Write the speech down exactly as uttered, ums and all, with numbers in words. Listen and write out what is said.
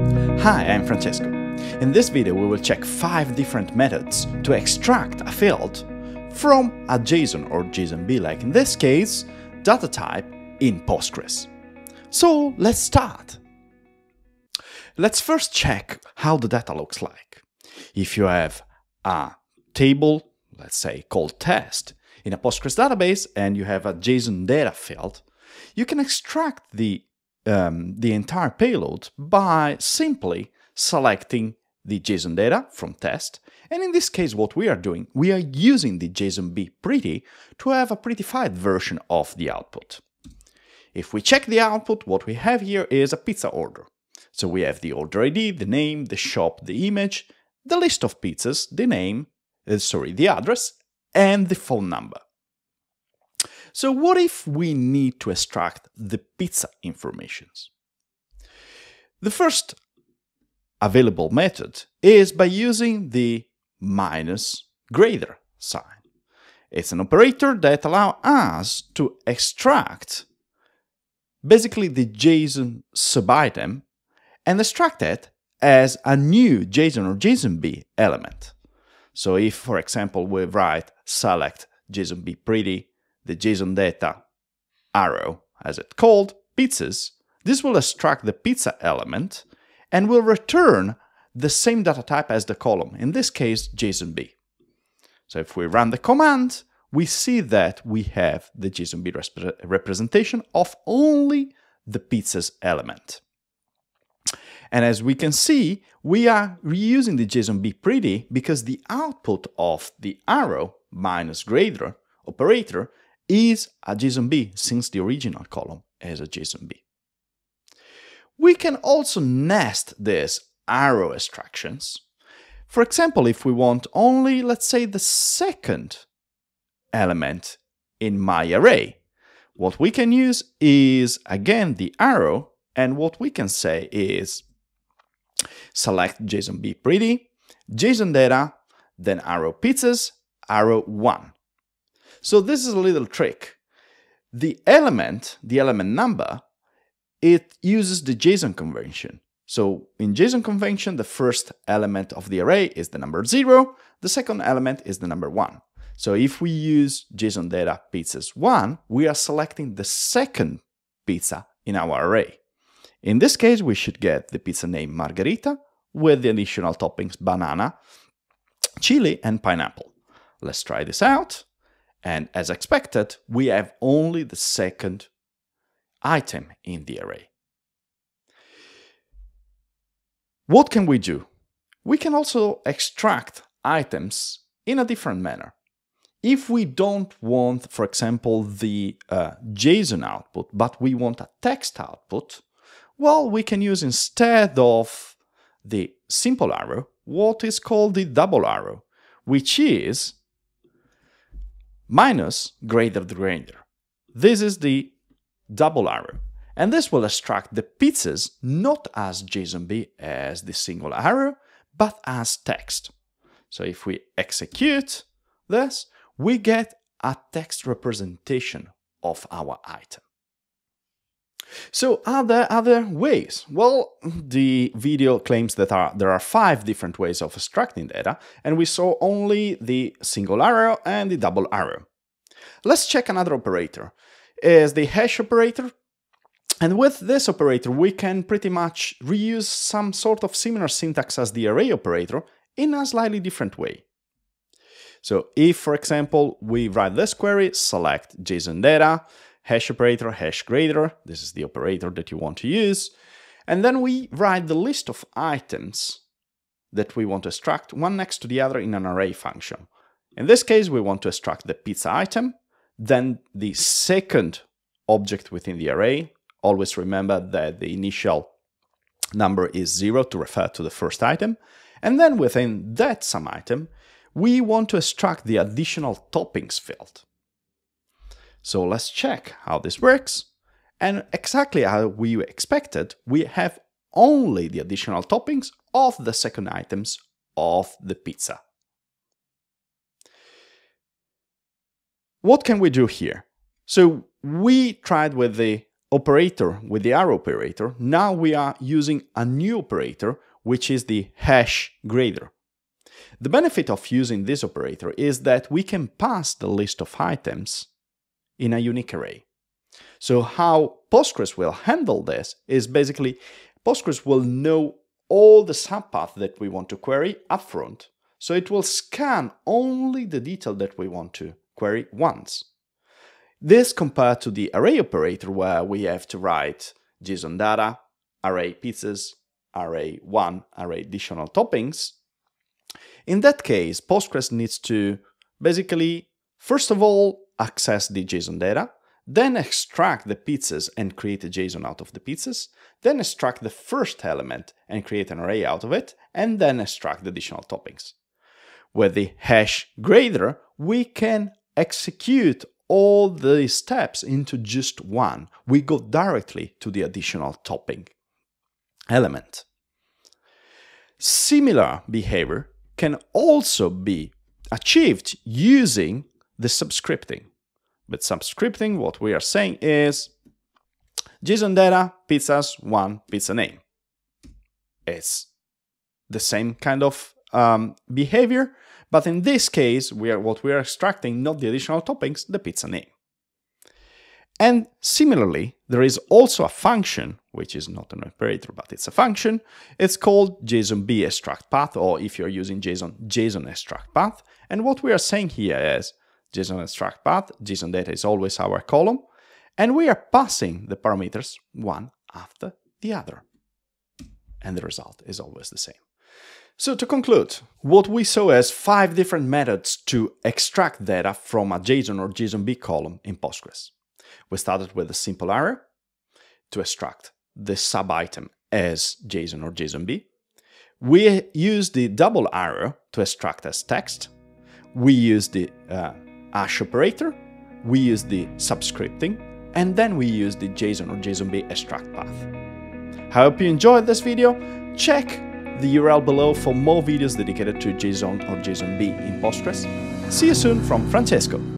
Hi, I'm Francesco. In this video we will check five different methods to extract a field from a JSON or JSONB, like in this case, data type in Postgres. So let's start. Let's first check how the data looks like. If you have a table, let's say called test, in a Postgres database and you have a JSON data field, you can extract the Um, the entire payload by simply selecting the JSON data from test. And in this case, what we are doing, we are using the JSONB pretty to have a prettified version of the output. If we check the output, what we have here is a pizza order. So we have the order I D, the name, the shop, the image, the list of pizzas, the name, uh, sorry, the address, and the phone number. So what if we need to extract the pizza informations? The first available method is by using the minus greater sign. It's an operator that allows us to extract basically the JSON subitem and extract it as a new JSON or JSONB element. So if, for example, we write select JSONB pretty, the JSON data arrow, as it's called, pizzas, this will extract the pizza element and will return the same data type as the column, in this case JSONB. So if we run the command, we see that we have the JSONB rep representation of only the pizzas element. And as we can see, we are reusing the JSONB pretty because the output of the arrow minus greater operator is a JSONB, since the original column is a JSONB. We can also nest these arrow extractions. For example, if we want only, let's say, the second element in my array, what we can use is, again, the arrow, and what we can say is select JSONB pretty, JSON data, then arrow pizzas, arrow one. So this is a little trick. The element, the element number, it uses the JSON convention. So in JSON convention, the first element of the array is the number zero, the second element is the number one. So if we use JSON data pizzas one, we are selecting the second pizza in our array. In this case, we should get the pizza name Margherita with the additional toppings banana, chili, and pineapple. Let's try this out. And as expected, we have only the second item in the array. What can we do? We can also extract items in a different manner. If we don't want, for example, the uh, JSON output, but we want a text output, well, we can use, instead of the simple arrow, what is called the double arrow, which is minus greater than greater. This is the double arrow, and this will extract the pizzas not as JSONB as the single arrow, but as text. So if we execute this, we get a text representation of our item. So are there other ways? Well, the video claims that are, there are five different ways of extracting data, and we saw only the single arrow and the double arrow. Let's check another operator. It's the hash operator, and with this operator we can pretty much reuse some sort of similar syntax as the array operator in a slightly different way. So if, for example, we write this query, select JSON data, hash operator, hash greater, this is the operator that you want to use, and then we write the list of items that we want to extract, one next to the other in an array function. In this case, we want to extract the pizza item, then the second object within the array. Always remember that the initial number is zero to refer to the first item, and then within that sum item, we want to extract the additional toppings field. So let's check how this works. And exactly how we expected, we have only the additional toppings of the second items of the pizza. What can we do here? So we tried with the operator with the arrow operator, now we are using a new operator, which is the hash grader. The benefit of using this operator is that we can pass the list of items in a unique array. So how Postgres will handle this is basically Postgres will know all the subpath that we want to query upfront. So it will scan only the detail that we want to query once. This compared to the array operator where we have to write JSON data, array pizzas, array one, array additional toppings. In that case, Postgres needs to basically, first of all, access the JSON data, then extract the pizzas and create a JSON out of the pizzas, then extract the first element and create an array out of it, and then extract the additional toppings. With the hash grader, we can execute all the steps into just one. We go directly to the additional topping element. Similar behavior can also be achieved using the subscripting. But subscripting, what we are saying is JSON data, pizzas, one, pizza name. It's the same kind of um, behavior, but in this case, we are what we are extracting, not the additional toppings, the pizza name. And similarly, there is also a function, which is not an operator, but it's a function. It's called JSONB extract path, or if you're using JSON, JSON extract path. And what we are saying here is JSON extract path, JSON data is always our column, and we are passing the parameters one after the other. And the result is always the same. So to conclude, what we saw is five different methods to extract data from a JSON or JSONB column in Postgres. We started with a simple arrow to extract the sub-item as JSON or JSONB. We used the double arrow to extract as text. We used the uh, hash operator. We used the subscripting. And then we used the JSON or JSONB extract path. I hope you enjoyed this video. Check the U R L below for more videos dedicated to JSON or JSONB in Postgres. See you soon from Francesco.